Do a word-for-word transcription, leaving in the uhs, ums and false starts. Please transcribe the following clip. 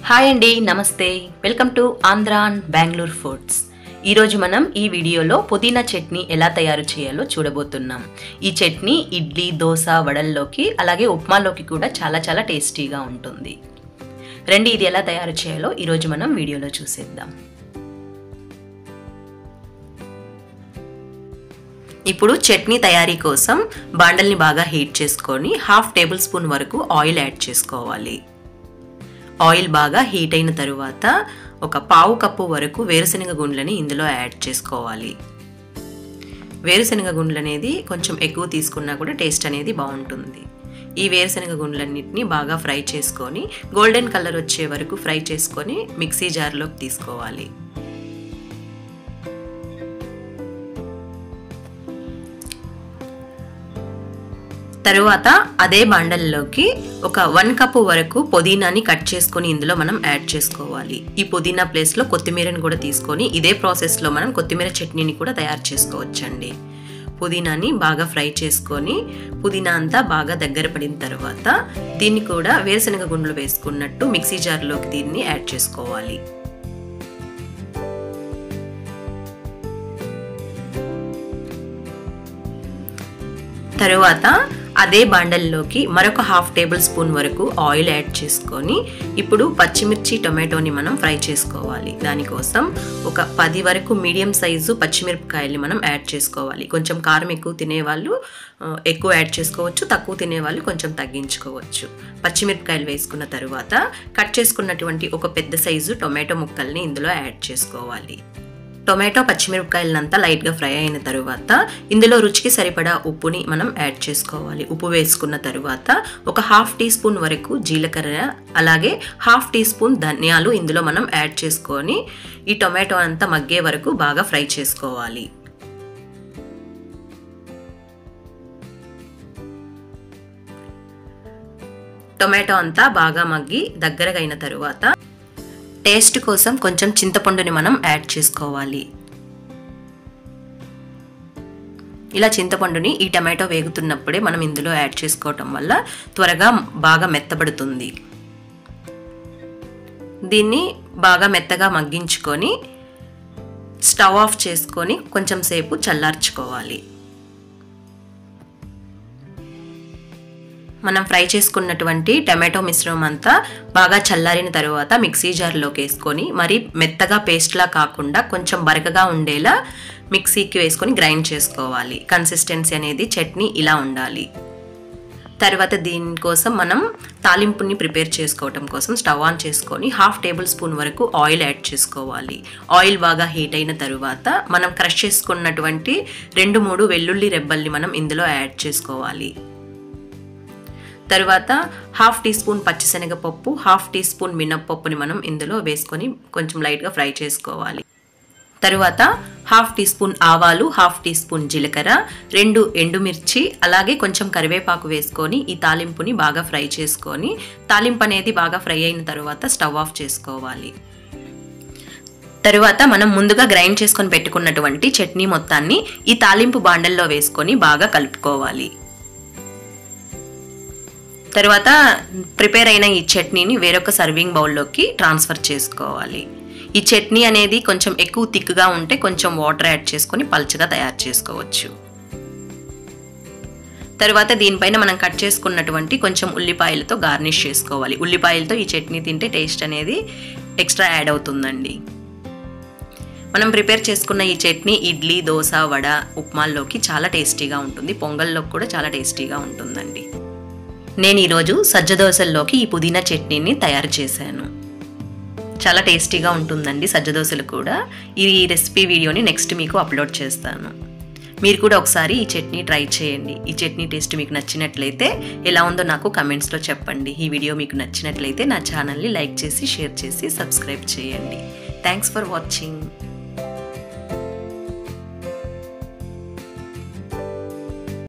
Hi అండి, నమస్తే. Welcome to Andhra and Bengaluru foods. ఈరోజు మనం ఈ వీడియోలో పుదీనా చట్నీ ఎలా తయారు చేయాలో చూడబోతున్నాం. ఈ చట్నీ ఇడ్లీ, దోశ, వడల్లోకి అలాగే ఉప్మాలోకి కూడా చాలా చాలా టేస్టీగా ఉంటుంది. రండి, ఇది ఎలా తయారు చేయాలో ఈరోజు మనం వీడియోలో చూసేద్దాం. ఇప్పుడు చట్నీ తయారీ కోసం బాండల్ని బాగా హీట్ చేసుకొని హాఫ్ టేబుల్ స్పూన్ వరకు ఆయిల్ యాడ్ చేసుకోవాలి. ఆయిల్ బాగా హీట్ అయిన తరువాత ఒక పావు కప్పు వరకు వేరుశనగ గుండ్లని ఇందులో యాడ్ చేసుకోవాలి. వేరుశనగ గుండ్లు అనేది కొంచెం ఎక్కువ తీసుకున్నా కూడా టేస్ట్ అనేది బాగుంటుంది. ఈ వేరుశనగ గుండ్లన్నిటిని బాగా ఫ్రై చేసుకొని గోల్డెన్ కలర్ వచ్చే వరకు ఫ్రై చేసుకొని మిక్సీ జార్లోకి తీసుకోవాలి. తరువాత అదే బాండల్లోకి ఒక వన్ కప్పు వరకు పుదీనాని కట్ చేసుకొని ఇందులో మనం యాడ్ చేసుకోవాలి. ఈ పుదీనా ప్లేస్లో కొత్తిమీరని కూడా తీసుకొని ఇదే ప్రాసెస్లో మనం కొత్తిమీర చట్నీని కూడా తయారు చేసుకోవచ్చండి. పుదీనాని బాగా ఫ్రై చేసుకొని పుదీనా అంతా బాగా దగ్గర పడిన తర్వాత దీన్ని కూడా వేరుశనగ గుండ్లు వేసుకున్నట్టు మిక్సీ జార్లోకి దీన్ని యాడ్ చేసుకోవాలి. తరువాత అదే బాండల్లోకి మరొక హాఫ్ టేబుల్ స్పూన్ వరకు ఆయిల్ యాడ్ చేసుకొని ఇప్పుడు పచ్చిమిర్చి, టొమాటోని మనం ఫ్రై చేసుకోవాలి. దానికోసం ఒక పది వరకు మీడియం సైజు పచ్చిమిరపకాయల్ని మనం యాడ్ చేసుకోవాలి. కొంచెం కారం ఎక్కువ తినేవాళ్ళు ఎక్కువ యాడ్ చేసుకోవచ్చు, తక్కువ తినేవాళ్ళు కొంచెం తగ్గించుకోవచ్చు. పచ్చిమిరపకాయలు వేసుకున్న తరువాత కట్ చేసుకున్నటువంటి ఒక పెద్ద సైజు టొమాటో ముక్కల్ని ఇందులో యాడ్ చేసుకోవాలి. టొమాటో పచ్చిమిరపకాయలంతా లైట్గా ఫ్రై అయిన తరువాత ఇందులో రుచికి సరిపడా ఉప్పుని మనం యాడ్ చేసుకోవాలి. ఉప్పు వేసుకున్న తరువాత ఒక హాఫ్ టీ స్పూన్ వరకు జీలకర్ర అలాగే హాఫ్ టీ స్పూన్ ధనియాలు ఇందులో మనం యాడ్ చేసుకొని ఈ టొమాటో అంతా మగ్గే వరకు బాగా ఫ్రై చేసుకోవాలి. టొమాటో అంతా బాగా మగ్గి దగ్గరగా అయిన తరువాత టేస్ట్ కోసం కొంచెం చింతపండుని మనం యాడ్ చేసుకోవాలి. ఇలా చింతపండుని ఈ టమాటో వేగుతున్నప్పుడే మనం ఇందులో యాడ్ చేసుకోవటం వల్ల త్వరగా బాగా మెత్తబడుతుంది. దీన్ని బాగా మెత్తగా మగ్గించుకొని స్టవ్ ఆఫ్ చేసుకొని కొంచెం సేపు చల్లార్చుకోవాలి. మనం ఫ్రై చేసుకున్నటువంటి టమాటో మిశ్రమం అంతా బాగా చల్లారిన తర్వాత మిక్సీ జార్లోకి వేసుకొని మరి మెత్తగా పేస్ట్లా కాకుండా కొంచెం బరకగా ఉండేలా మిక్సీకి వేసుకొని గ్రైండ్ చేసుకోవాలి. కన్సిస్టెన్సీ అనేది చట్నీ ఇలా ఉండాలి. తర్వాత దీనికోసం మనం తాలింపుని ప్రిపేర్ చేసుకోవటం కోసం స్టవ్ ఆన్ చేసుకొని హాఫ్ టేబుల్ స్పూన్ వరకు ఆయిల్ యాడ్ చేసుకోవాలి. ఆయిల్ బాగా హీట్ అయిన తరువాత మనం క్రష్ చేసుకున్నటువంటి రెండు మూడు వెల్లుల్లి రెబ్బల్ని మనం ఇందులో యాడ్ చేసుకోవాలి. తరువాత హాఫ్ టీ స్పూన్ పచ్చిశనగపప్పు, హాఫ్ టీ స్పూన్ మినప్పప్పుని మనం ఇందులో వేసుకొని కొంచెం లైట్గా ఫ్రై చేసుకోవాలి. తరువాత హాఫ్ టీ స్పూన్ ఆవాలు, హాఫ్ టీ స్పూన్ జీలకర్ర, రెండు ఎండుమిర్చి అలాగే కొంచెం కరివేపాకు వేసుకొని ఈ తాలింపుని బాగా ఫ్రై చేసుకొని తాలింపు అనేది బాగా ఫ్రై అయిన తర్వాత స్టవ్ ఆఫ్ చేసుకోవాలి. తరువాత మనం ముందుగా గ్రైండ్ చేసుకొని పెట్టుకున్నటువంటి చట్నీ మొత్తాన్ని ఈ తాలింపు బాండల్లో వేసుకొని బాగా కలుపుకోవాలి. తర్వాత ప్రిపేర్ అయిన ఈ చట్నీని వేరొక సర్వింగ్ బౌల్లోకి ట్రాన్స్ఫర్ చేసుకోవాలి. ఈ చట్నీ అనేది కొంచెం ఎక్కువ థిక్గా ఉంటే కొంచెం వాటర్ యాడ్ చేసుకొని పల్చగా తయారు చేసుకోవచ్చు. తర్వాత దీనిపైన మనం కట్ చేసుకున్నటువంటి కొంచెం ఉల్లిపాయలతో గార్నిష్ చేసుకోవాలి. ఉల్లిపాయలతో ఈ చట్నీ తింటే టేస్ట్ అనేది ఎక్స్ట్రా యాడ్ అవుతుందండి. మనం ప్రిపేర్ చేసుకున్న ఈ చట్నీ ఇడ్లీ, దోశ, వడ, ఉప్మాల్లోకి చాలా టేస్టీగా ఉంటుంది. పొంగల్లోకి కూడా చాలా టేస్టీగా ఉంటుందండి. నేను ఈరోజు సజ్జ దోశల్లోకి ఈ పుదీనా చట్నీని తయారు చేశాను. చాలా టేస్టీగా ఉంటుందండి సజ్జ దోశలు కూడా. ఈ రెసిపీ వీడియోని నెక్స్ట్ మీకు అప్లోడ్ చేస్తాను. మీరు కూడా ఒకసారి ఈ చట్నీ ట్రై చేయండి. ఈ చట్నీ టేస్ట్ మీకు నచ్చినట్లయితే ఎలా ఉందో నాకు కమెంట్స్లో చెప్పండి. ఈ వీడియో మీకు నచ్చినట్లయితే నా ఛానల్ని లైక్ చేసి, షేర్ చేసి, సబ్స్క్రైబ్ చేయండి. Thanks for watching.